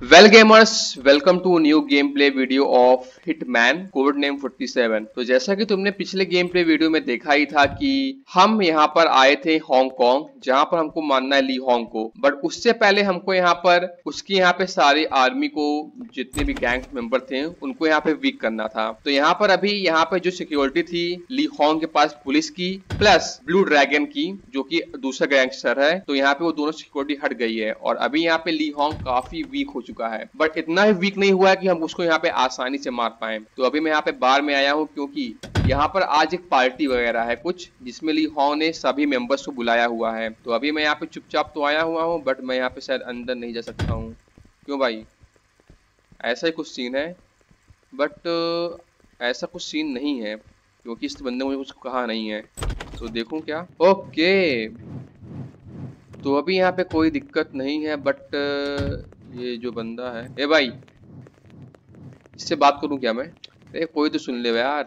Well gamers, welcome to new game play video of Hitman code name 47। तो जैसा कि तुमने पिछले गेम प्ले वीडियो में देखा ही था कि हम यहाँ पर आए थे हांगकांग, जहाँ पर हमको मानना है ली होंग को। बट उससे पहले हमको यहाँ पर उसकी यहाँ पे सारी आर्मी को, जितने भी गैंग मेंबर थे उनको यहाँ पे वीक करना था। तो यहाँ पर अभी यहाँ पे जो सिक्योरिटी थी ली होंग के पास पुलिस की प्लस ब्लू ड्रैगन की, जो कि दूसरा गैंगस्टर है, तो यहाँ पे वो दोनों सिक्योरिटी हट गई है और अभी यहाँ पे ली होंग काफी वीक हो चुका है। बट इतना ही वीक नहीं हुआ है कि हम उसको यहाँ पे आसानी से मार पाए। तो अभी मैं यहाँ पे बार में आया हूँ क्योंकि यहाँ पर आज एक पार्टी वगैरह है कुछ, जिसमें ली होंग ने सभी मेंबर्स को बुलाया हुआ है। तो अभी मैं यहाँ पे चुपचाप तो आया हुआ हूँ, बट मैं यहाँ पे शायद अंदर नहीं जा सकता हूँ। क्यों भाई? ऐसा ही कुछ सीन है, बट ऐसा कुछ सीन नहीं है क्योंकि इस बंदे मुझे कुछ कहा नहीं है। तो देखूं क्या? ओके, तो अभी यहाँ पे कोई दिक्कत नहीं है, बट ये जो बंदा है, ए भाई, इससे बात करूं क्या मैं? अरे कोई तो सुन ले यार।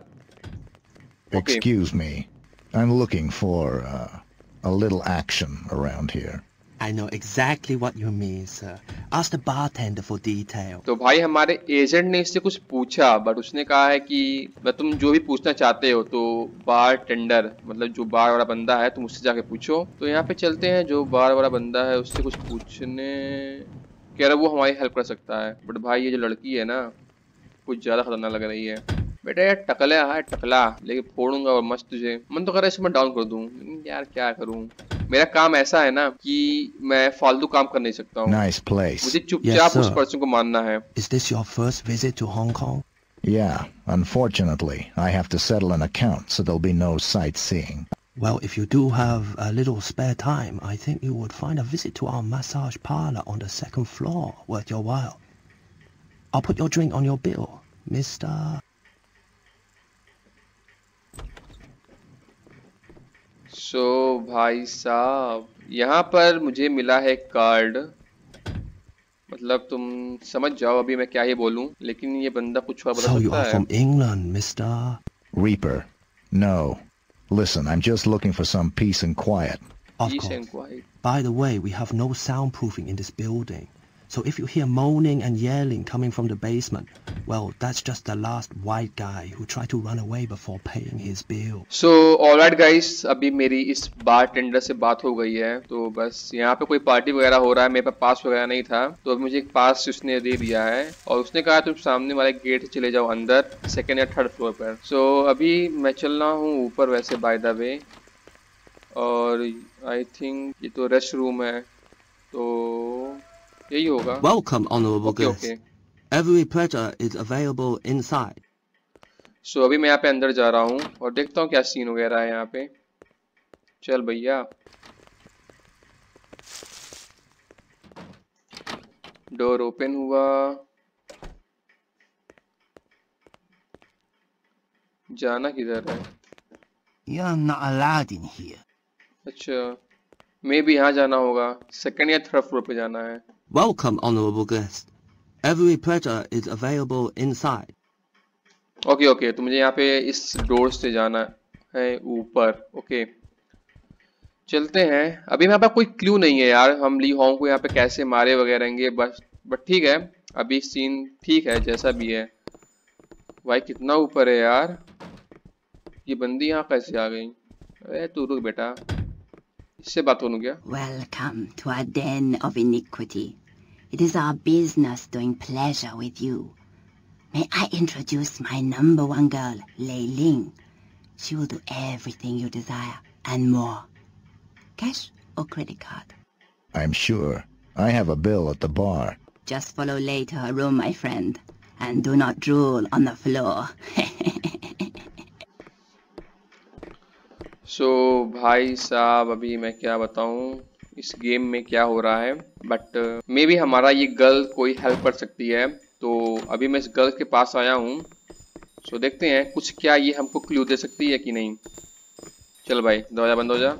Excuse me, I'm looking for a little action around here. I know exactly what you mean, sir. Ask the bartender for detail. तो भाई हमारे एजेंट ने इससे कुछ पूछा, बट उसने कहा है कि तुम जो भी पूछना चाहते हो तो बार टेंडर, मतलब जो बार वाला बंदा है, तुम उससे जाके पूछो। तो यहाँ पे चलते हैं, जो बार वाला बंदा है उससे कुछ पूछने कह रहा, वो हमारी हेल्प कर सकता है। बट भाई ये जो लड़की है ना, कुछ ज्यादा खतरनाक लग रही है। बेटा यार टकला है, टकला, लेकिन फोड़ूंगा और मस्त तुझे। मन तो कर रहा है इसको मैं डाउन कर दूं, यार क्या करूं? मेरा काम ऐसा है ना कि मैं फालतू काम कर नहीं सकता हूँ। Nice place. मुझे चुपचाप उस पर्सन को मानना है। Is this your first visit to Hong Kong? Yeah, unfortunately, I have to settle an account, so there'll be no sightseeing. Well, if you do have a little spare time, I think you would find a visit to our massage parlor on the second floor worth your while. I'll put your drink on your bill, Mr. सो भाई साहब, यहाँ पर मुझे मिला है card. मतलब तुम समझ जाओ अभी मैं क्या ही बोलूं, लेकिन ये बंदा कुछ और बता So you सकता are है। from England, Mr. Reaper. No. Listen, I'm just looking for some peace and quiet. Of Peace course. and quiet. By the way, we have no soundproofing in this building. So if you hear moaning and yelling coming from the basement, well, that's just the last white guy who tried to run away before paying his bill. So alright guys, अभी मेरी इस बार tender से बात हो गई है। तो बस यहाँ पे कोई पार्टी वगैरह हो रहा है, मेरे पास पास वगैरह नहीं था, तो अब मुझे एक पास उसने दे दिया है और उसने कहा तुम सामने वाले गेट से चले जाओ अंदर, सेकेंड या थर्ड फ्लोर पर। सो अभी मैं चल रहा हूँ ऊपर वैसे बाय द वे, और आई थिंक ये तो रेस्ट रूम है, तो यही होगा। Welcome, honorable okay guests. Okay. Every pleasure is available inside. So अभी मैं यहाँ पे अंदर जा रहा हूँ और देखता हूँ क्या सीन वगैरह है यहाँ पे। चल भैया, डोर ओपन हुआ, जाना किधर है? You're not allowed in here. अच्छा, मे भी यहाँ जाना होगा, सेकंड या थर्ड फ्लोर पे जाना है। Welcome, honorable guests. Every pleasure is available inside. Okay okay, तो मुझे यहाँ पे इस डोर से जाना है ऊपर। ओके चलते हैं। अभी मेरे पास कोई क्लू नहीं है यार, हम ली होंग को यहाँ पे कैसे मारे वगैरह, बस बट ठीक है, अभी सीन ठीक है जैसा भी है। भाई कितना ऊपर है यार, ये बंदी यहाँ कैसे आ गई? अरे तू रुक बेटा, इससे बात करूँ क्या? Welcome to our den of iniquity. It is our business doing pleasure with you. May I introduce my number one girl, Lei Ling. She will do everything you desire and more. Cash or credit card? I'm sure. I have a bill at the bar. Just follow Lei to her room, my friend. And do not drool on the floor. सो भाई साहब, अभी मैं क्या बताऊं इस game में क्या हो रहा है, बट मे बी हमारा ये गर्ल कोई हेल्प कर सकती है। तो अभी मैं इस गर्ल के पास आया हूँ, सो देखते हैं कुछ क्या ये हमको क्लू दे सकती है कि नहीं। चल भाई दरवाजा बंद हो जा,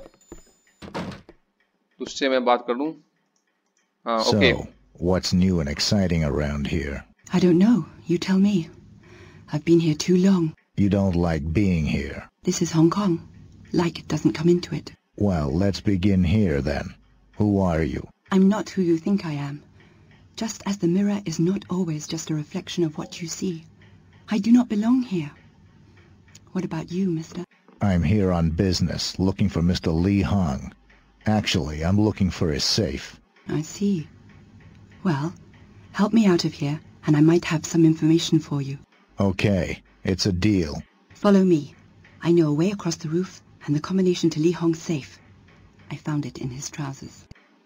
तुझसे मैं बात कर लूँ। हाँ okay. So, what's new and exciting around here? I don't know. You tell me. I've been here too long. You don't like being here. This is Hong Kong. Like it doesn't come into it. Well, let's begin here then. Who are you? I'm not who you think I am. Just as the mirror is not always just a reflection of what you see. I do not belong here. What about you, mister? I'm here on business, looking for Mr. Li Hong. Actually, I'm looking for his safe. I see. Well, help me out of here, and I might have some information for you. Okay, it's a deal. Follow me. I know a way across the roof and the combination to Li Hong's safe. I found it in his trousers.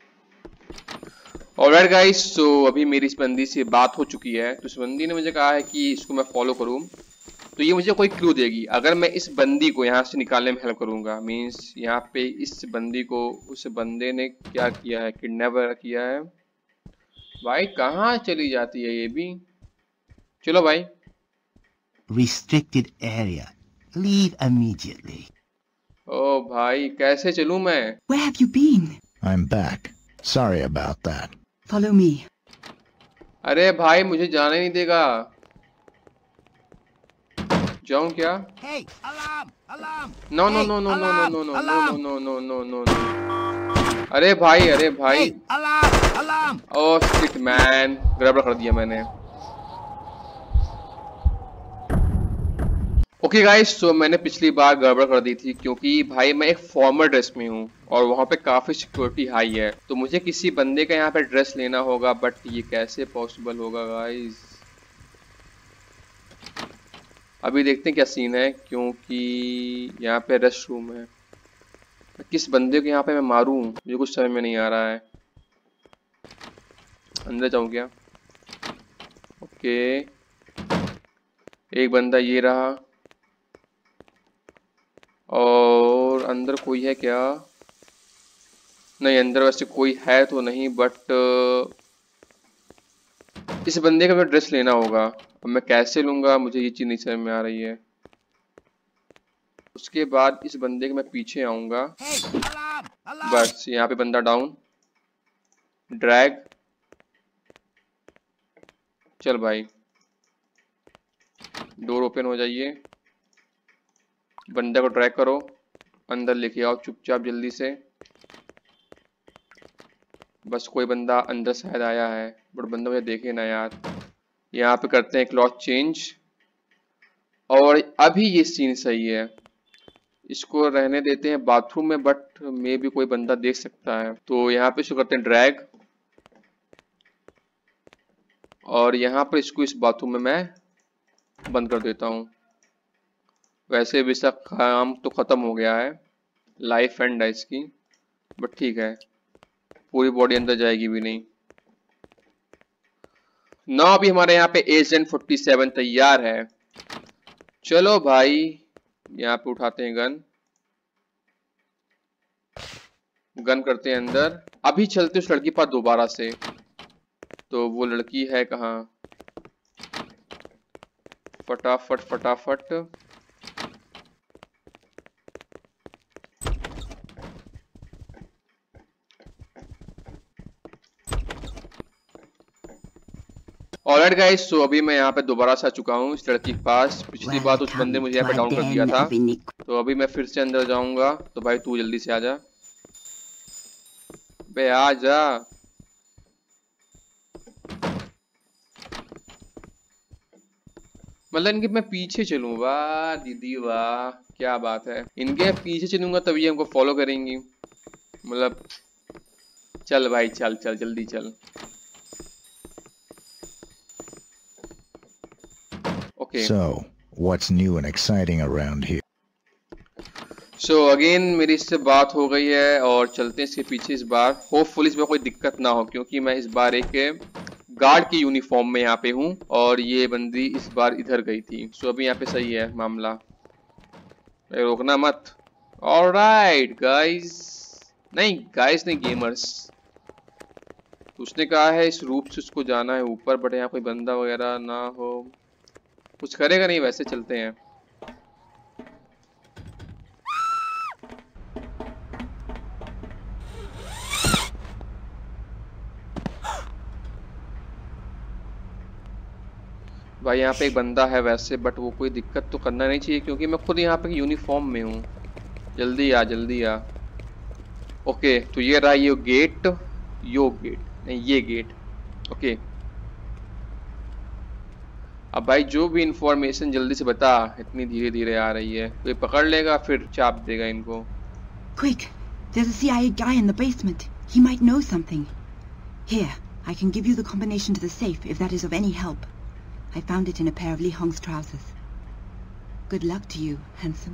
Alright guys, so अभी मेरी इस बंदी से बात हो चुकी है। तो इस बंदी ने मुझे कहा है कि इसको मैं फॉलो करूं, तो ये मुझे कोई क्लू देगी अगर मैं इस बंदी को यहाँ से निकालने में हेल्प करूंगा। मीन्स यहाँ पे इस बंदी को उस बंदे ने क्या किया है, किडनैप किया है। भाई कहाँ चली जाती है ये भी। चलो भाई। Restricted area. Leave immediately. ओ भाई कैसे चलूं मैं? Where have you been? I'm back. Sorry about that. Follow me. अरे भाई मुझे जाने नहीं देगा। जाऊं क्या? Hey, alarm! Alarm! No no no no no no no no no no no no. अरे भाई Hey, alarm! Alarm! Oh shit man, गड़बड़ कर दिया मैंने। ओके गाइस, तो मैंने पिछली बार गड़बड़ कर दी थी क्योंकि भाई मैं एक फॉर्मल ड्रेस में हूँ और वहाँ पे काफी सिक्योरिटी हाई है, तो मुझे किसी बंदे का यहाँ पे ड्रेस लेना होगा। बट ये कैसे पॉसिबल होगा गाइस? अभी देखते हैं क्या सीन है, क्योंकि यहाँ पे रेस्ट रूम है। किस बंदे को यहाँ पे मैं मारूं, मुझे कुछ समझ में नहीं आ रहा है। अंदर जाऊं क्या? ओके, एक बंदा ये रहा, और अंदर कोई है क्या? नहीं, अंदर वैसे कोई है तो नहीं, बट इस बंदे का मुझे ड्रेस लेना होगा। अब मैं कैसे लूंगा, मुझे ये चीज नहीं समझ में आ रही है। उसके बाद इस बंदे के मैं पीछे आऊंगा। बस यहाँ पे बंदा डाउन, ड्रैग, चल भाई डोर ओपन हो जाइए, बंदे को ड्रैग करो, अंदर लेके आओ चुपचाप जल्दी से। बस कोई बंदा अंदर शायद आया है, बट बंदा मुझे देखे ना यार। यहाँ पे करते हैं क्लॉथ चेंज, और अभी ये सीन सही है, इसको रहने देते हैं बाथरूम में, बट मे भी कोई बंदा देख सकता है। तो यहाँ पे इसको करते हैं ड्रैग, और यहाँ पर इसको इस बाथरूम में मैं बंद कर देता हूँ। वैसे भी इसका काम तो खत्म हो गया है, लाइफ एंड है इसकी, बट ठीक है, पूरी बॉडी अंदर जाएगी भी नहीं। ना अभी हमारे यहाँ पे एजेंट 47 तैयार है। चलो भाई यहाँ पे उठाते हैं गन करते हैं अंदर। अभी चलते उस लड़की पास दोबारा से। तो वो लड़की है कहाँ? फटाफट फटाफट। ऑलराइट गाइस, सो अभी मैं यहाँ पे दोबारा से आ चुका हूँ इस लड़की के पास। पिछली बार उस बंदे मुझे यहाँ पे डाउन कर दिया था, तो अभी मैं फिर से अंदर जाऊंगा। तो भाई तू जल्दी से आजा, बे आजा। मतलब इनके मैं पीछे चलूं? वाह दीदी वाह, क्या बात है। इनके पीछे चलूंगा तभी हमको फॉलो करेंगी। मतलब चल भाई चल चल जल्दी चल। Okay. So, what's new and exciting around here? So again मेरी इससे बात हो गई है और चलते हैं इसके पीछे इस बार। होपफुली इसमें कोई दिक्कत ना हो, क्योंकि मैं इस बार एक गार्ड की यूनिफॉर्म में यहाँ पे हूँ और ये बंदी इस बार इधर गई थी। सो अभी यहाँ पे सही है मामला, रोकना मत। ऑलराइट गाइस, नहीं गाइस नहीं, गेमर्स। उसने कहा है इस रूप से उसको जाना है ऊपर, बट यहाँ कोई बंदा वगैरह ना हो, कुछ करेगा नहीं। वैसे चलते हैं। भाई यहाँ पे एक बंदा है वैसे, बट वो कोई दिक्कत तो करना नहीं चाहिए क्योंकि मैं खुद यहाँ पे यूनिफॉर्म में हूँ। जल्दी आ जल्दी आ। ओके, तो ये रहा यो गेट, नहीं ये गेट। ओके अब भाई जो भी इंफॉर्मेशन जल्दी से बता, इतनी धीरे धीरे आ रही है, कोई पकड़ लेगा फिर चाप देगा इनको। Quick! There's a CIA guy in the basement. He might know something. Here, I can give you the combination to the safe if that is of any help. I found it in a pair of Li Hong's trousers. Good luck to you, handsome.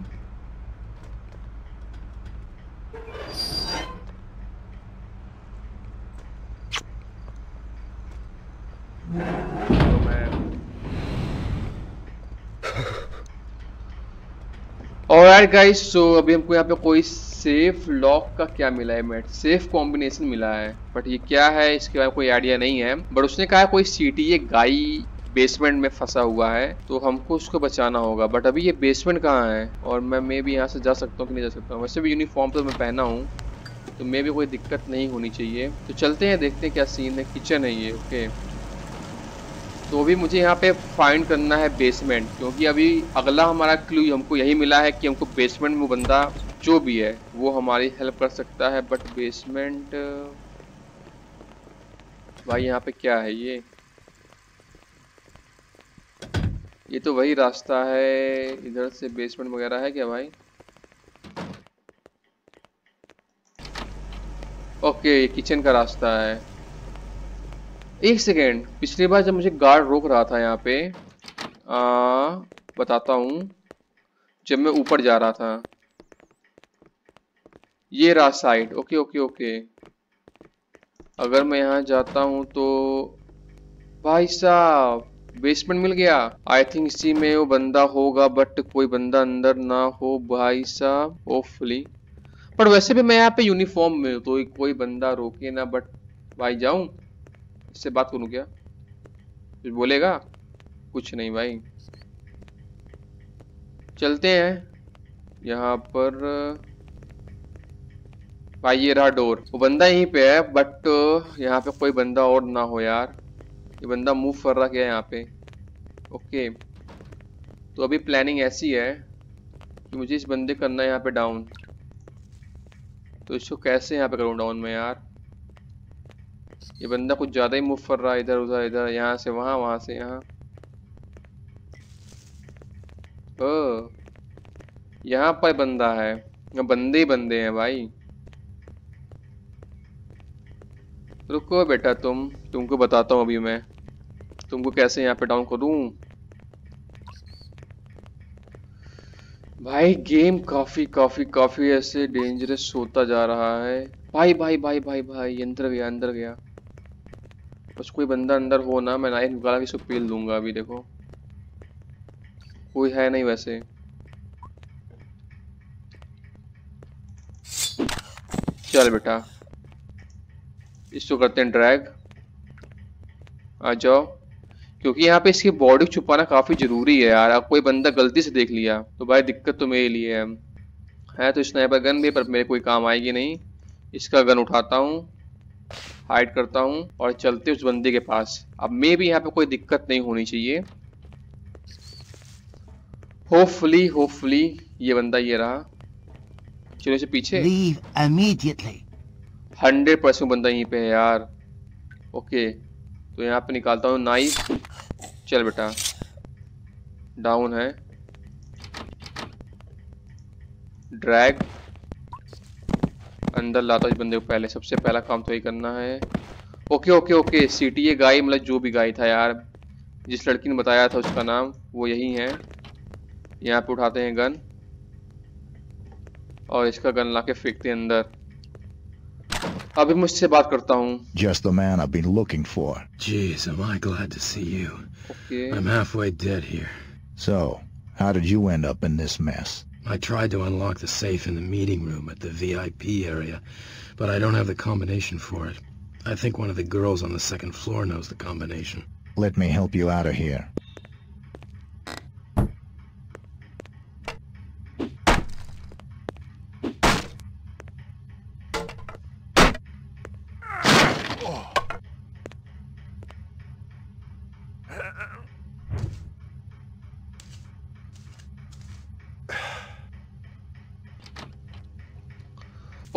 Alright guys, so अभी हमको यहाँ पे कोई safe lock का क्या मिला है, met safe combination मिला है, बट ये क्या है इसके बारे में कोई आइडिया नहीं है। बट उसने कहा कोई सीटीए गाय बेसमेंट में फंसा हुआ है तो हमको उसको बचाना होगा। बट अभी ये बेसमेंट कहाँ है और मैं भी यहाँ से जा सकता हूँ कि नहीं जा सकता हूँ। वैसे भी यूनिफॉर्म तो मैं पहना हूँ तो मैं भी कोई दिक्कत नहीं होनी चाहिए। तो चलते हैं, देखते हैं क्या सीन है। किचन है ये, ओके। तो अभी मुझे यहाँ पे फाइंड करना है बेसमेंट, क्योंकि अभी अगला हमारा क्लू हमको यही मिला है कि हमको बेसमेंट में बंदा जो भी है वो हमारी हेल्प कर सकता है। बट बेसमेंट भाई यहाँ पे क्या है, ये तो वही रास्ता है, इधर से बेसमेंट वगैरह है क्या भाई? ओके, ये किचन का रास्ता है। एक सेकेंड, पिछली बार जब मुझे गार्ड रोक रहा था यहाँ पे, बताता हूँ, जब मैं ऊपर जा रहा था, ये रहा साइड। ओके ओके ओके, अगर मैं यहाँ जाता हूँ तो भाई साहब बेसमेंट मिल गया। आई थिंक इसी में वो बंदा होगा, बट कोई बंदा अंदर ना हो भाई साहब, होपफुली। पर वैसे भी मैं यहाँ पे यूनिफॉर्म में हूँ तो कोई बंदा रोके ना। बट भाई जाऊं, इससे बात करूं क्या, कुछ बोलेगा? कुछ नहीं भाई, चलते हैं यहाँ पर। भाई ये रहा डोर, वो बंदा यहीं पे है, बट यहाँ पे कोई बंदा और ना हो यार। ये बंदा मूव कर रहा क्या है यहाँ पे? ओके, तो अभी प्लानिंग ऐसी है कि मुझे इस बंदे करना है यहाँ पे डाउन। तो इसको कैसे यहाँ पे करूँ डाउन में यार? ये बंदा कुछ ज्यादा ही मूव कर रहा है, इधर उधर, इधर, यहाँ से वहां, वहां से यहाँ। ओ, यहाँ पर बंदा है, बंदे ही बंदे हैं भाई। रुको बेटा, तुमको बताता हूँ अभी मैं तुमको कैसे यहाँ पे डाउन करूँ। भाई गेम काफी ऐसे डेंजरस होता जा रहा है। भाई भाई भाई भाई भाई, अंदर गया, अंदर गया। बस कोई बंदा अंदर हो ना, मैं नाइफ निकाला इसको पेल दूंगा। अभी देखो कोई है नहीं वैसे। चल बेटा, इसको करते हैं ड्रैग, आ जाओ। क्योंकि यहाँ पे इसकी बॉडी छुपाना काफी जरूरी है यार। अब कोई बंदा गलती से देख लिया तो भाई दिक्कत तो मेरे लिए है। तो स्नाइपर गन भी, पर मेरे कोई काम आएगी नहीं। इसका गन उठाता हूँ, हाइड करता हूँ और चलते उस बंदे के पास। अब मे भी यहाँ पे कोई दिक्कत नहीं होनी चाहिए, होपफुली। ये बंदा ये रहा, चलो इसे पीछे। Leave immediately. 100% बंदा यहीं पे है यार। ओके, तो यहाँ पे निकालता हूँ नाइफ। चल बेटा, डाउन है, ड्रैग, अंदर लाता हूँ इस बंदे को। पहले सबसे पहला काम तो यही करना है। Okay okay okay, CTA guy, मतलब जो भी गाय था यार, जिस लड़की ने बताया था उसका नाम, वो यही है। यहाँ पे उठाते हैं गन और इसका गन लाके फेंकते हैं अंदर। अभी मुझसे बात करता हूँ। Just the man I've been looking for. Jeez, am I glad to see you. Okay. I'm halfway dead here. So, how did you end up in this mess? I tried to unlock the safe in the meeting room at the VIP area, but I don't have the combination for it. I think one of the girls on the second floor knows the combination. Let me help you out of here.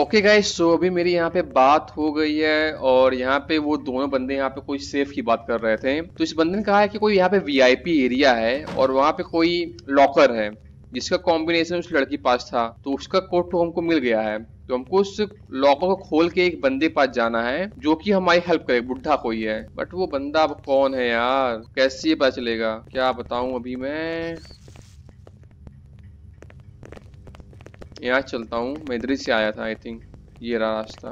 Okay guys, so अभी मेरी यहाँ पे बात हो गई है और यहाँ पे वो दोनों बंदे यहाँ पे कोई सेफ की बात कर रहे थे। तो इस बंदे ने कहा है कि कोई यहाँ पे वीआईपी एरिया है और वहाँ पे कोई लॉकर है जिसका कॉम्बिनेशन उस लड़की पास था, तो उसका कोड तो हमको मिल गया है। तो हमको उस लॉकर को खोल के एक बंदे पास जाना है जो कि हमारी हेल्प करे, बुढ़ा कोई है। बट वो बंदा अब कौन है यार, कैसे पता चलेगा, क्या बताऊं अभी मैं। यहाँ चलता हूँ, मैं इधर से आया था, आई थिंक ये रहा रास्ता।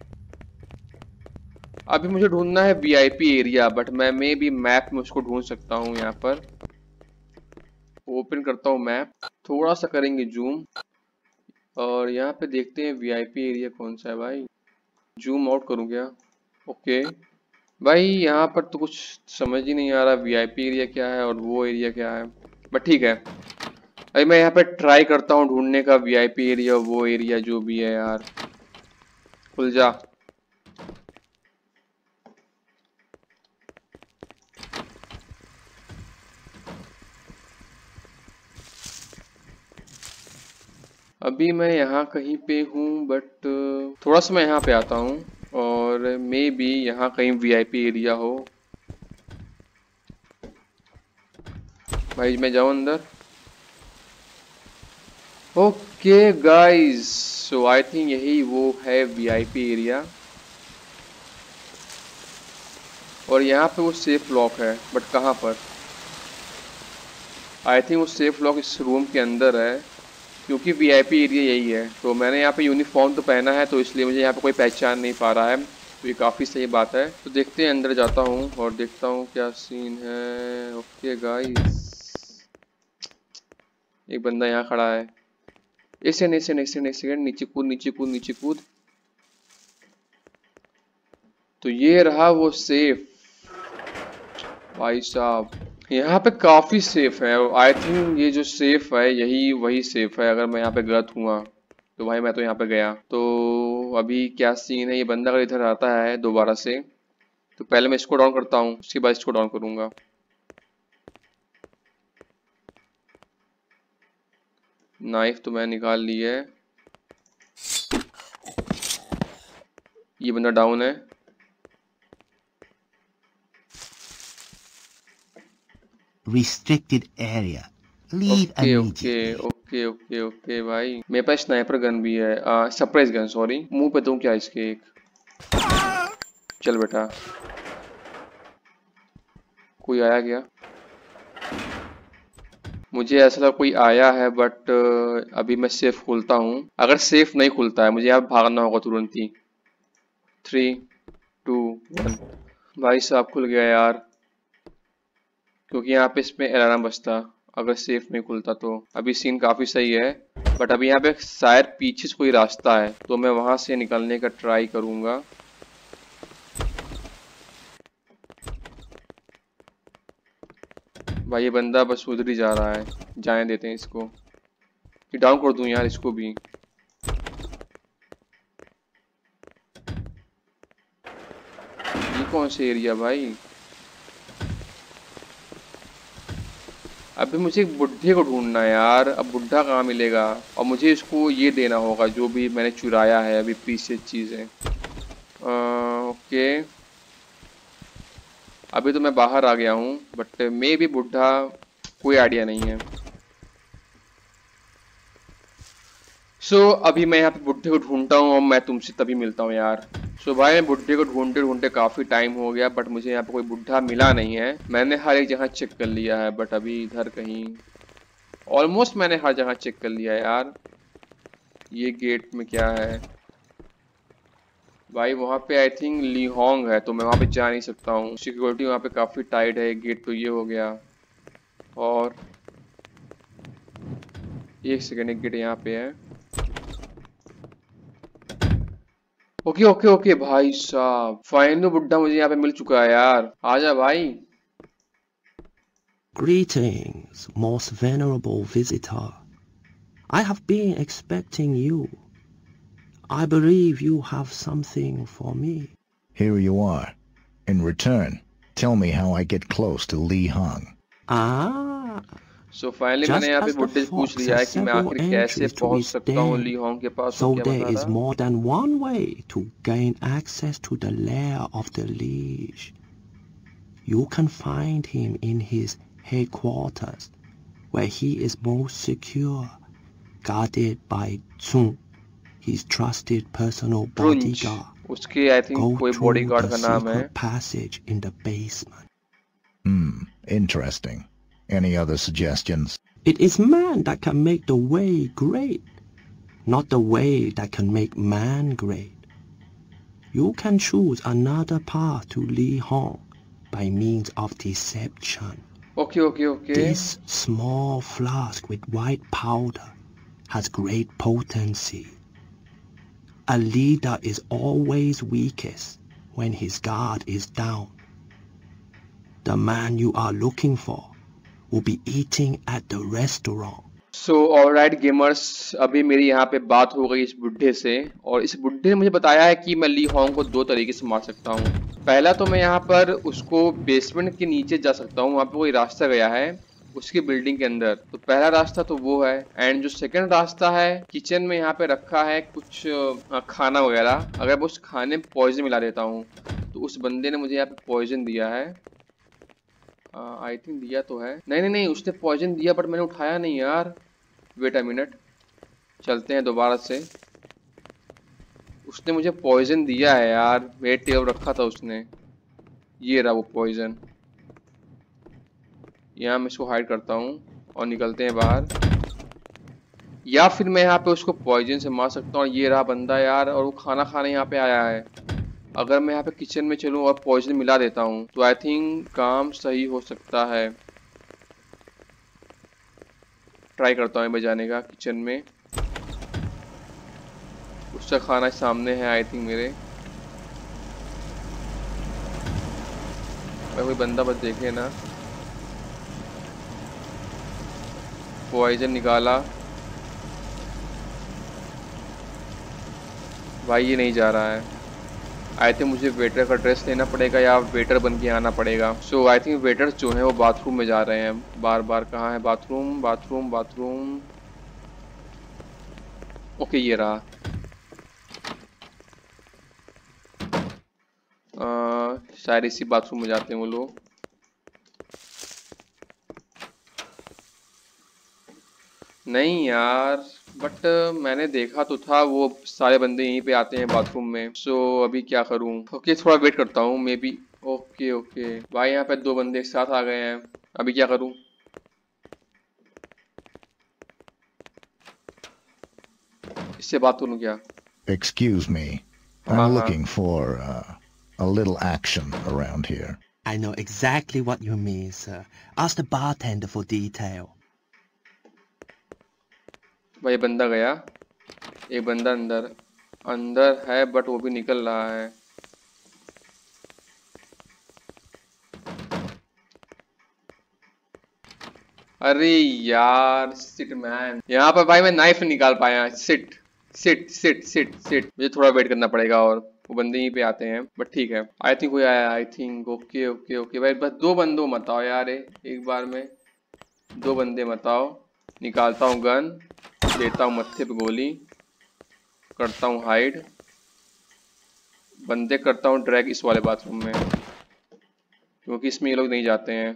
अभी मुझे ढूंढना है वीआईपी एरिया, बट मैं मे भी मैप में उसको ढूंढ सकता हूँ। यहाँ पर ओपन करता हूँ मैप, थोड़ा सा करेंगे जूम और यहाँ पे देखते हैं वीआईपी एरिया कौन सा है भाई। जूम आउट करूँ क्या? ओके भाई, यहाँ पर तो कुछ समझ ही नहीं आ रहा वीआईपी एरिया क्या है और वो एरिया क्या है, बट ठीक है। अभी मैं यहाँ पे ट्राई करता हूँ ढूंढने का वीआईपी एरिया, वो एरिया जो भी है यार। खुल जा। अभी मैं यहाँ कहीं पे हूँ, बट थोड़ा सा मैं यहाँ पे आता हूँ और मे बी यहाँ कहीं वीआईपी एरिया हो। भाई मैं जाऊँ अंदर? Okay guys, so I think यही वो है वीआईपी एरिया और यहाँ पे वो सेफ लॉक है, बट कहाँ पर? आई थिंक वो सेफ लॉक इस रूम के अंदर है क्योंकि वीआईपी एरिया यही है। तो मैंने यहाँ पे यूनिफॉर्म तो पहना है तो इसलिए मुझे यहाँ पे कोई पहचान नहीं पा रहा है, तो ये काफ़ी सही बात है। तो देखते हैं, अंदर जाता हूँ और देखता हूँ क्या सीन है। ओके गाइस, एक बंदा यहाँ खड़ा है। एक सेकंड, नीचे कूद नीचे कूद नीचे कूद। तो ये रहा वो सेफ भाई साहब, यहाँ पे काफी सेफ है। आई थिंक ये जो सेफ है यही वही सेफ है। अगर मैं यहाँ पे गलत हुआ तो भाई मैं तो यहाँ पे गया। तो अभी क्या सीन है, ये बंदा अगर इधर आता है दोबारा से तो पहले मैं इसको डाउन करता हूँ, उसके बाद इसको डाउन करूंगा। नाइफ तो मैं निकाल ली है। ये बंदा डाउन है। Restricted area. Leave immediately. Okay भाई, मेरे पास स्नाइपर गन भी है, सरप्राइज गन, सॉरी। मुंह पे दूं क्या इसके एक? चल बेटा। कोई आया क्या? मुझे ऐसा लगा कोई आया है, बट अभी मैं सेफ खोलता हूँ। अगर सेफ नहीं खुलता है मुझे यहाँ भागना होगा तुरंत ही। 3, 2, 1। भाई साहब खुल गया यार, क्योंकि यहाँ पे इसमें अलार्म बजता अगर सेफ नहीं खुलता तो। अभी सीन काफी सही है, बट अभी यहाँ पे शायद पीछे से कोई रास्ता है तो मैं वहां से निकलने का ट्राई करूंगा। भाई ये बंदा बस उधर ही जा रहा है, जाने देते हैं इसको। कि डाउन कर दूं यार इसको भी? ये कौन सा एरिया भाई? अभी मुझे एक बुढ़े को ढूंढना है यार। अब बुढ़ा कहाँ मिलेगा? और मुझे इसको ये देना होगा जो भी मैंने चुराया है अभी, प्रीशियस चीजें। ओके, अभी तो मैं बाहर आ गया हूँ, बट मे भी बुढ़ा कोई आइडिया नहीं है। सो अभी मैं यहाँ पे बुढ़े को ढूंढता हूँ और मैं तुमसे तभी मिलता हूँ यार। सो भाई मैं बुढ़े को ढूंढते ढूंढते काफी टाइम हो गया, बट मुझे यहाँ पे कोई बुढ़ा मिला नहीं है। मैंने हर एक जगह चेक कर लिया है, बट अभी इधर कहीं ऑलमोस्ट मैंने हर जगह चेक कर लिया है यार। ये गेट में क्या है भाई? वहाँ पे आई थिंक लीहोंग है तो मैं वहाँ पे जा नहीं सकता हूँ। सिक्योरिटी वहाँ पे काफी टाइट है। गेट तो ये हो गया, और एक सेकेंड, एक गेट यहाँ पे है। ओके भाई साहब, फाइनली बुड्ढा मुझे यहाँ पे मिल चुका है यार। आजा भाई। Greetings, most venerable visitor. I have been expecting you. I believe you have something for me. Here you are. In return, tell me how I get close to Li Hong. Ah, so finally मैंने यहाँ पे बुड्ढे से पूछ लिया है कि मैं आखिर कैसे पहुंच सकता हूँ ली होंग के पास। So there is more than one way to gain access to the lair of the Lich. You can find him in his headquarters, where he is most secure, guarded by Tsung, his trusted personal bodyguard. उसके I think कोई bodyguard का नाम है। Passage in the basement. Interesting. Any other suggestions? It is man that can make the way great, not the way that can make man great. You can choose another path to Li Hong by means of deception. Okay. This small flask with white powder has great potency. A leader is always weakest when his guard is down. The man you are looking for will be eating at the restaurant. So alright gamers, अभी मेरी यहाँ पे बात हो गई इस बुड्ढे से, और इस बुड्ढे ने मुझे बताया है कि मैं ली होंग को दो तरीके से मार सकता हूँ। पहला तो मैं यहाँ पर उसको बेसमेंट के नीचे जा सकता हूँ, वहाँ पे कोई रास्ता गया है उसकी बिल्डिंग के अंदर, तो पहला रास्ता तो वो है। एंड जो सेकंड रास्ता है, किचन में यहाँ पे रखा है कुछ खाना वगैरह, अगर मैं उस खाने में पॉइजन मिला देता हूँ तो उस बंदे ने मुझे यहाँ पे पॉइजन दिया है। आई थिंक दिया तो है, नहीं उसने पॉइजन दिया बट मैंने उठाया नहीं यार। वेट अ मिनट, चलते हैं दोबारा से। उसने मुझे पॉइजन दिया है यार, मेरे टेबल रखा था उसने, ये रहा वो पॉइजन। यहाँ मैं इसको हाइड करता हूँ और निकलते हैं बाहर, या फिर मैं यहाँ पे उसको पॉइजन से मार सकता हूँ। ये रहा बंदा यार, और वो खाना खाने यहाँ पे आया है। अगर मैं यहाँ पे किचन में चलूँ और पॉइजन मिला देता हूँ तो आई थिंक काम सही हो सकता है। ट्राई करता हूँ मैं जाने का किचन में। उसका खाना सामने है आई थिंक मेरे। कोई बंदा बस देखे ना। पॉइजन निकाला भाई, ये नहीं जा रहा है। आई थिंक मुझे वेटर का ड्रेस लेना पड़ेगा या वेटर बन के आना पड़ेगा। सो आई थिंक वेटर जो है वो बाथरूम में जा रहे हैं बार बार। कहाँ है बाथरूम? ओके ये रहा। शायद इसी बाथरूम में जाते हैं वो लोग। नहीं यार, बट मैंने देखा तो था वो सारे बंदे यहीं पे आते हैं बाथरूम में। सो अभी क्या करूं? ओके थोड़ा वेट करता हूं मे बी। ओके भाई यहाँ पे दो बंदे एक साथ आ गए हैं, अभी क्या करूं? इससे बात करूं क्या? Excuse me, I'm looking for a little action around here. I know exactly what you mean, sir. Ask the bartender for detail. भाई बंदा गया, एक बंदा अंदर है बट वो भी निकल रहा है। अरे यार सिट मैन, यहाँ पर भाई मैं नाइफ निकाल पाया। सिट मुझे थोड़ा वेट करना पड़ेगा और वो बंदे यहीं पे आते हैं, बट ठीक है। आई थिंक कोई आया, आई थिंक। ओके भाई बस दो बंदों मत आओ यार, एक बार में दो बंदे मत आओ। निकालता हूँ गन, देता हूँ मत्थे पे गोली, करता हूँ हाइड, बंदे करता हूँ ड्रैग इस वाले बाथरूम में, क्योंकि इसमें ये लोग नहीं जाते हैं।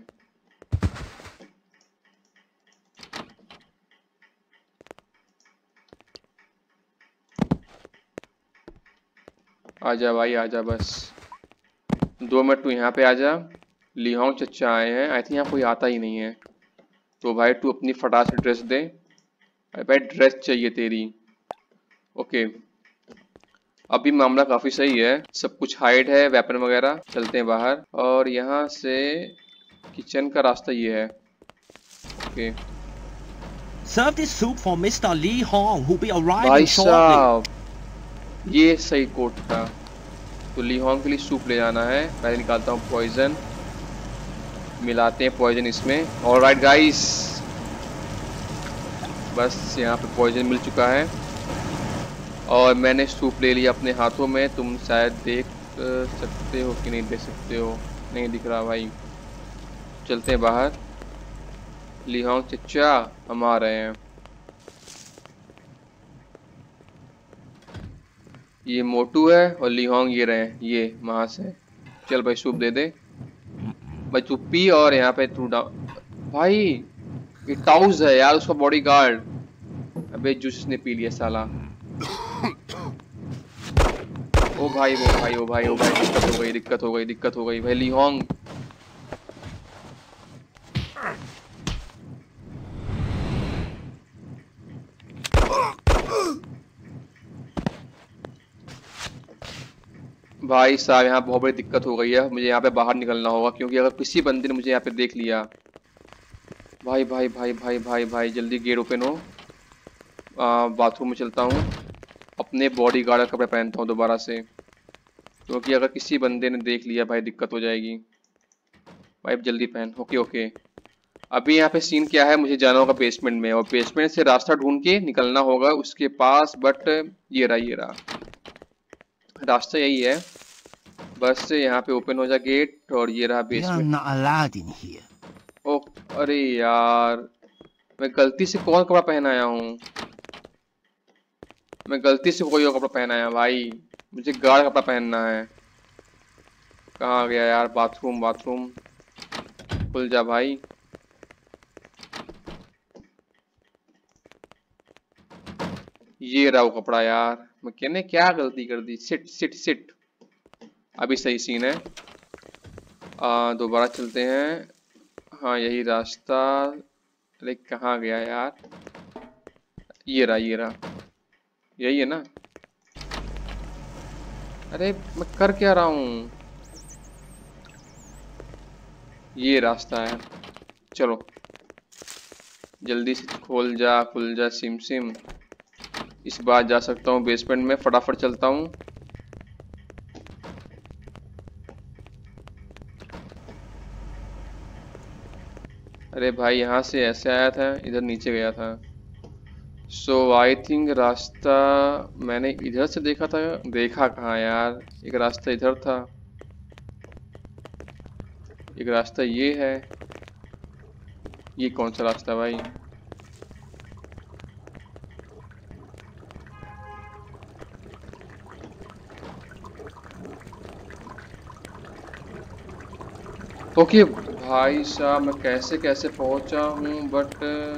आजा भाई आजा, बस 2 मिनट तू यहाँ पे आजा। ली होंग चचा आए हैं, आई थिंक यहाँ कोई आता ही नहीं है। तो भाई तू अपनी फटाक से ड्रेस दे। अरे भाई ड्रेस चाहिए तेरी। ओके अभी मामला काफी सही है, सब कुछ हाइड है, वेपन वगैरह। चलते हैं बाहर, और यहाँ से किचन का रास्ता ये है। Okay Serve this soup for Mr. Li Hong, who'll be arriving भाई shortly. साहब ये सही कोट था। तो ली होंग के लिए सूप ले जाना है। पहले निकालता हूँ पॉइजन, मिलाते हैं पॉइजन इसमें। ऑलराइट गाइस, बस यहाँ पे पॉइजन मिल चुका है और मैंने सूप ले लिया अपने हाथों में। तुम शायद देख सकते हो कि नहीं देख सकते हो, नहीं दिख रहा भाई। चलते हैं बाहर। लिहोंग चचा हम आ रहे हैं। ये मोटू है और लिहोंग ये रहे, ये मास है। चल भाई सूप दे दे भाई, तू पी। और यहाँ पे तू भाई ये टाउस है यार, उसका बॉडी गार्ड। अबे जूस ने पी लिया साला। ओ भाई वो भाई ओ भाई ओ भाई, दिक्कत हो गई दिक्कत हो गई दिक्कत हो गई भाई। लिहोंग भाई साहब, यहाँ बहुत बड़ी दिक्कत हो गई है। मुझे यहाँ पे बाहर निकलना होगा, क्योंकि अगर किसी बंदे ने मुझे यहाँ पे देख लिया। भाई भाई भाई भाई भाई भाई जल्दी गेट ओपन हो। बाथरूम में चलता हूँ, अपने बॉडी गार्ड का कपड़े पहनता हूँ दोबारा से, क्योंकि अगर किसी बंदे ने देख लिया भाई दिक्कत हो जाएगी। भाई जल्दी पहन। Okay okay. अभी यहाँ पे सीन क्या है, मुझे जाना होगा बेसमेंट में, और बेसमेंट से रास्ता ढूंढ के निकलना होगा उसके पास। बट ये रहा रास्ता यही है। बस से यहाँ पे ओपन हो जा गेट, और ये रहा बेसमेंट। ओ अरे यार, मैं गलती से कौन कपड़ा पहन आया हूँ? मैं गलती से कोई और कपड़ा पहन आया भाई। मुझे गाढ़ा कपड़ा पहनना है। कहाँ गया यार? बाथरूम बाथरूम खुल जा भाई। ये रहा वो कपड़ा यार। मैं कहने क्या गलती कर दी। Sit sit sit. अभी सही सीन है। दोबारा चलते हैं। हाँ यही रास्ता। अरे कहाँ गया यार? ये रहा यही है ना? अरे मैं कर क्या रहा हूँ? ये रास्ता है। चलो जल्दी से खुल जा सिम सिम। इस बार जा सकता हूँ बेसमेंट में, फटाफट चलता हूँ। अरे भाई यहाँ से ऐसे आया था, इधर नीचे गया था। सो आई थिंक रास्ता मैंने इधर से देखा था। देखा कहाँ यार? एक रास्ता इधर था, एक रास्ता ये है। ये कौन सा रास्ता भाई? ओके भाई साहब, मैं कैसे कैसे पहुंचा हूँ। बट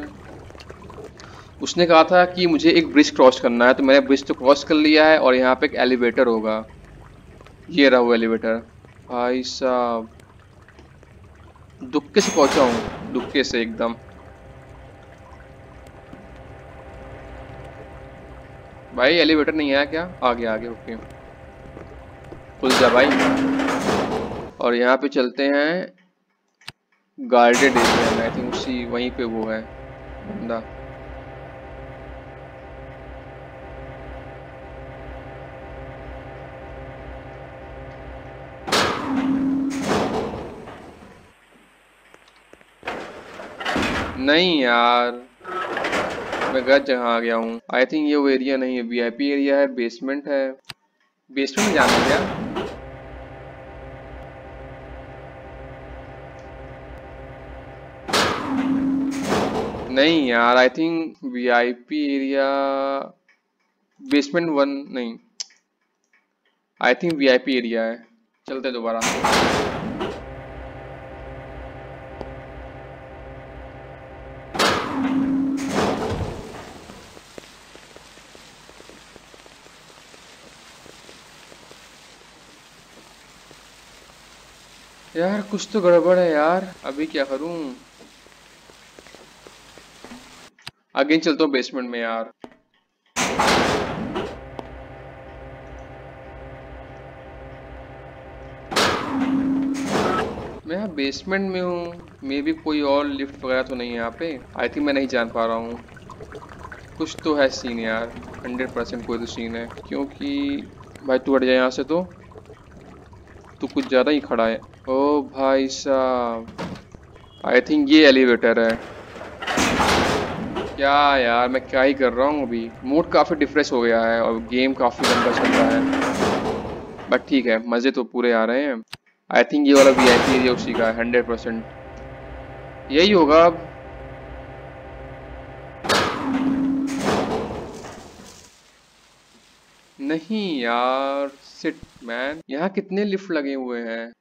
उसने कहा था कि मुझे एक ब्रिज क्रॉस करना है, तो मैंने ब्रिज तो क्रॉस कर लिया है। और यहाँ पे एक एलिवेटर होगा। ये रहा वो एलिवेटर। भाई साहब दुक्के से पहुंचा हूँ, दुक्के से एकदम। भाई एलिवेटर नहीं आया क्या? आ गया ओके। खुल जा भाई। और यहाँ पे चलते हैं गार्डेड एरिया में। आई थिंक उसी वहीं पे वो है बंदा। नहीं यार, मैं गलत जगह आ गया हूँ। आई थिंक ये वो एरिया नहीं है, वीआईपी एरिया है, बेसमेंट है। बेसमेंट में जाना है क्या? नहीं यार, I think VIP area basement 1 नहीं, आई थिंक वीआईपी एरिया है। चलते दोबारा। यार कुछ तो गड़बड़ है यार, अभी क्या करूं? अगेन चलता हूँ बेसमेंट में यार। मैं यहाँ बेसमेंट में हूँ। मे भी कोई और लिफ्ट वगैरह तो नहीं है यहाँ पे। आई थिंक मैं नहीं जान पा रहा हूँ। कुछ तो है सीन यार, 100% कोई तो सीन है। क्योंकि भाई तू हट जाए यहाँ से, तो तू कुछ ज़्यादा ही खड़ा है। ओ भाई साहब, आई थिंक ये एलिवेटर है। क्या यार, मैं क्या ही कर रहा हूँ अभी। मूड काफ़ी डिफ्रेश हो गया है और गेम काफ़ी लंबा चल रहा है। बट ठीक है, मज़े तो पूरे आ रहे हैं। आई थिंक ये वाला वीआईपी एरिया उसी का है 100%। यही होगा अब। नहीं यार, सिट मैन, यहाँ कितने लिफ्ट लगे हुए हैं।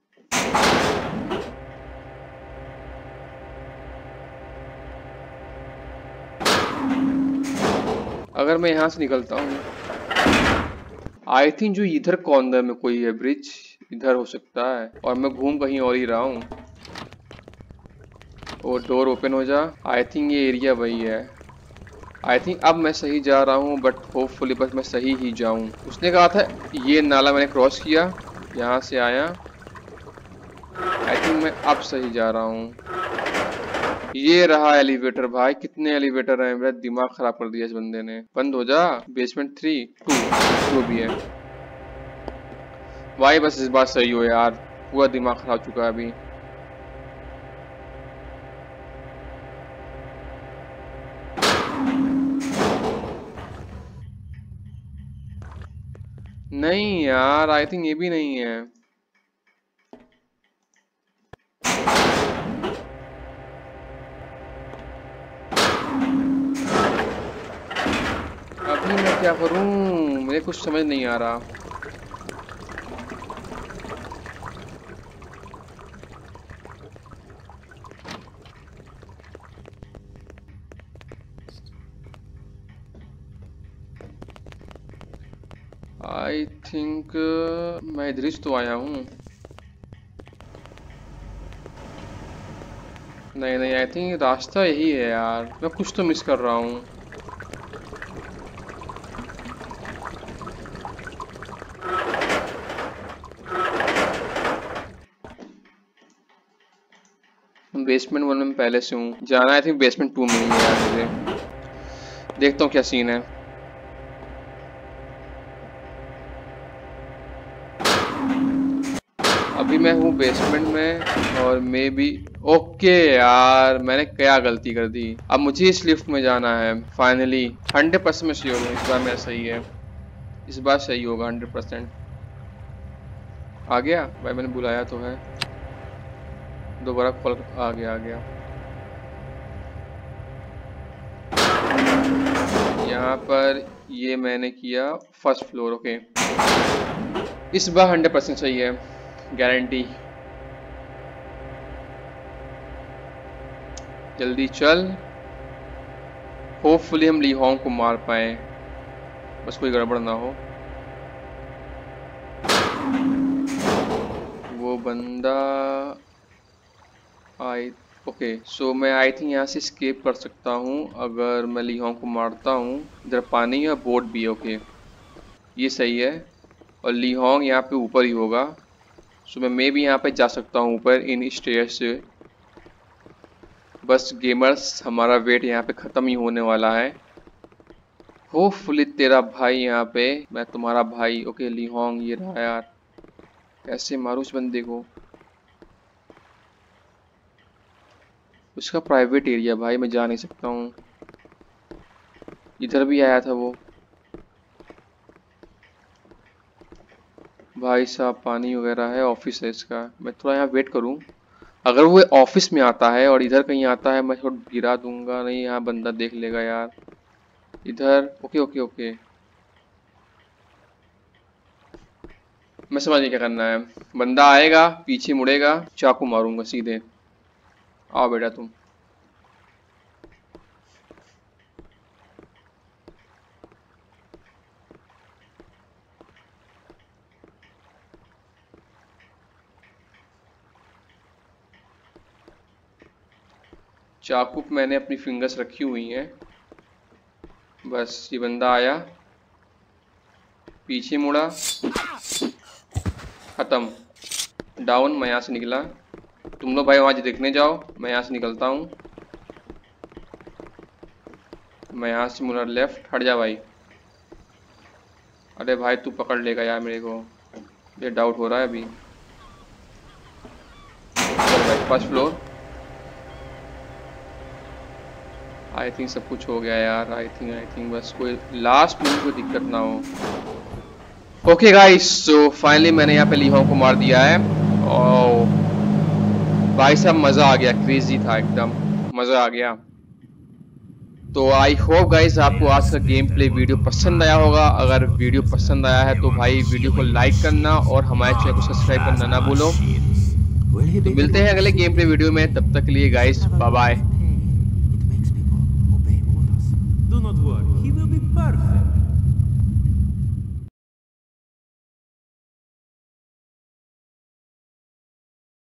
अगर मैं यहाँ से निकलता हूँ, आई थिंक जो इधर कॉर्नर में कोई है ब्रिज, इधर हो सकता है, और मैं घूम कहीं और ही रहा हूँ। और डोर ओपन हो जा। आई थिंक ये एरिया वही है। आई थिंक अब मैं सही जा रहा हूँ, बट होपफुली बस मैं सही ही जाऊँ। उसने कहा था ये नाला मैंने क्रॉस किया, यहाँ से आया। आई थिंक मैं अब सही जा रहा हूँ। ये रहा एलिवेटर। भाई कितने एलिवेटर हैं, मेरा दिमाग खराब कर दिया इस बंदे ने। बंद हो जा। बेसमेंट 3, 2 जो भी है भाई, बस इस बार सही हो यार, पूरा दिमाग खराब चुका है अभी। नहीं यार, आई थिंक ये भी नहीं है। अभी मैं क्या करूं, मुझे कुछ समझ नहीं आ रहा। आई थिंक मैं इधर ही तो आया हूँ। नहीं नहीं, आई थिंक रास्ता यही है यार, मैं कुछ तो मिस कर रहा हूँ। बेसमेंट 1 में पहले से हूँ, जाना आई थिंक बेसमेंट 2 में ही है यार मुझे। देखता हूँ क्या सीन है। अभी मैं हूँ बेसमेंट में, और मे बी ओके यार, मैंने क्या गलती कर दी। अब मुझे इस लिफ्ट में जाना है फाइनली। 100% में सही होगा इस बार, मेरा सही है, इस बार सही होगा 100%। आ गया भाई, मैंने बुलाया तो है, दोबारा कॉल। आ गया आ गया। यहाँ पर ये मैंने किया फर्स्ट फ्लोर। ओके, इस बार 100% सही है, गारंटी। जल्दी चल, होपफुली हम ली होंग को मार पाए, बस कोई गड़बड़ ना हो। वो बंदा ओके, सो मैं आई थिंक यहाँ से स्केप कर सकता हूँ अगर मैं ली होंग को मारता हूँ। इधर पानी है, बोट भी है। ओके, ये सही है, और ली होंग यहाँ पे ऊपर ही होगा, सो मैं भी यहाँ पे जा सकता हूँ ऊपर इन स्टेयर से। बस गेमर्स, हमारा वेट यहाँ पे ख़त्म ही होने वाला है। होपफुली तेरा भाई यहाँ पे, मैं तुम्हारा भाई। ओके, ली होंग ये रहा यार, कैसे मारूं इस बंदे को। उसका प्राइवेट एरिया भाई, मैं जा नहीं सकता हूँ। इधर भी आया था वो। भाई साहब पानी वगैरह है, ऑफिस है इसका। मैं थोड़ा यहाँ वेट करूँ, अगर वो ऑफिस में आता है और इधर कहीं आता है, मैं थोड़ा गिरा दूंगा। नहीं, यहाँ बंदा देख लेगा यार इधर। ओके ओके ओके, मैं समझ नहीं क्या करना है। बंदा आएगा, पीछे मुड़ेगा, चाकू मारूंगा सीधे। आओ बेटा तुम। चाकू पे मैंने अपनी फिंगर्स रखी हुई हैं। बस ये बंदा आया, पीछे मुड़ा, खत्म, डाउन। मैं यहाँ से निकला। तुम लोग भाई वहाँ देखने जाओ, मैं यहाँ से निकलता हूँ। मैं यहाँ से मुड़ा लेफ्ट। हट जा भाई। अरे भाई तू पकड़ लेगा यार मेरे को, ये डाउट हो रहा है अभी। चल भाई, फर्स्ट फ्लोर। आई थिंक सब कुछ हो गया यार। आई थिंक बस कोई लास्ट में कोई दिक्कत ना हो। ओके गाइस, सो फाइनली मैंने यहाँ पे ली होंग को मार दिया है। ओह भाई साहब, मज़ा आ गया, क्रेजी था एकदम, मज़ा आ गया। तो आई होप गाइस आपको आज का गेम प्ले वीडियो पसंद आया होगा। अगर वीडियो पसंद आया है तो भाई वीडियो को लाइक करना और हमारे चैनल को सब्सक्राइब करना ना भूलो। तो मिलते हैं अगले गेम प्ले वीडियो में, तब तक के लिए guys bye bye. Do not worry, he will be perfect.